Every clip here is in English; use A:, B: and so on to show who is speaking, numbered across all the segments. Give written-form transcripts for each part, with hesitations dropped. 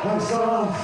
A: Thanks a lot.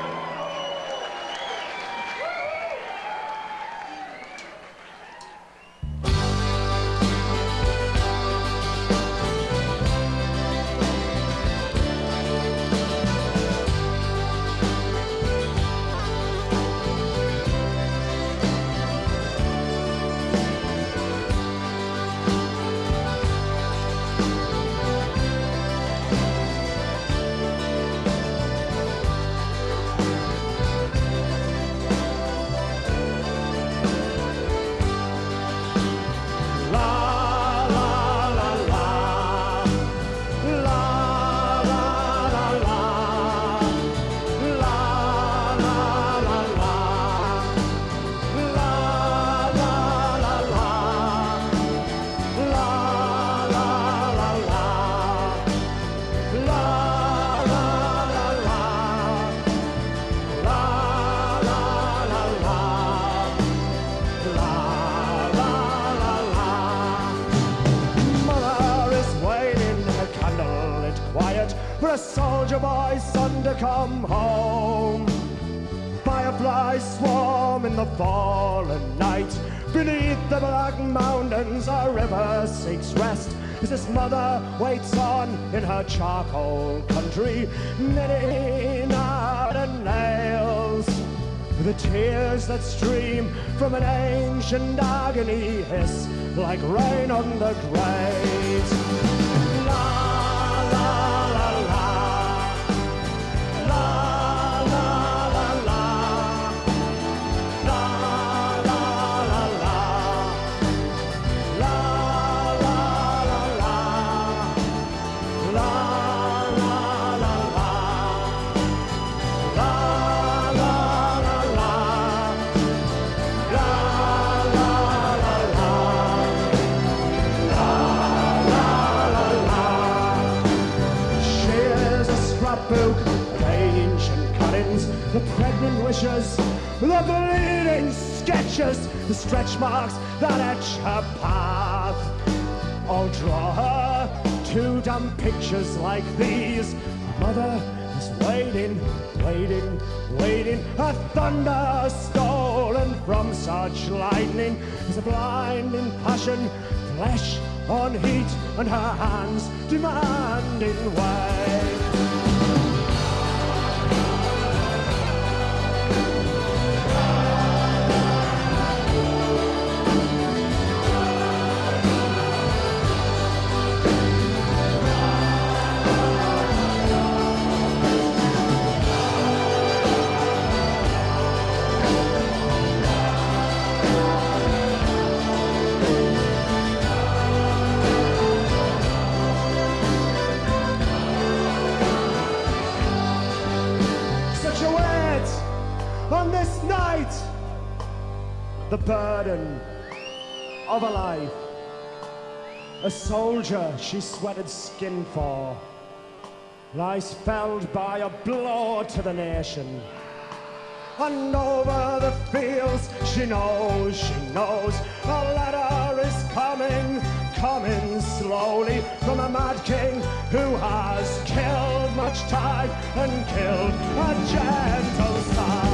B: For a soldier boy's son to come home. Fireflies swarm in the fallen night. Beneath the black mountains a river seeks rest as his mother waits on in her charcoal country, knitting out her nails. The tears that stream from an ancient agony hiss like rain on the grate. The pregnant wishes, the bleeding sketches, the stretch marks that etch her path. I'll draw her to dumb pictures like these. Mother is waiting, waiting, waiting. A thunder stolen from such lightning is a blinding passion, flesh on heat, and her hands demanding way. On this night, the burden of a life, a soldier she sweated skin for, lies felled by a blow to the nation. And over the fields she knows, a letter is coming, coming slowly from a mad king who has killed much time and killed a gentle son.